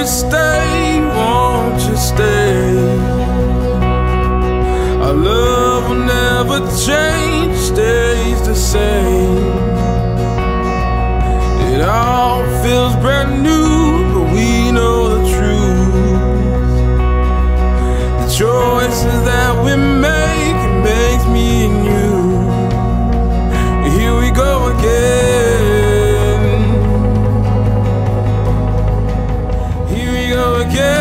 stay? Won't you stay? Our love will never change, stays the same. It all feels brand new, but we know the truth. The choices that we make, it makes me and you. Here we go again. Here we go again.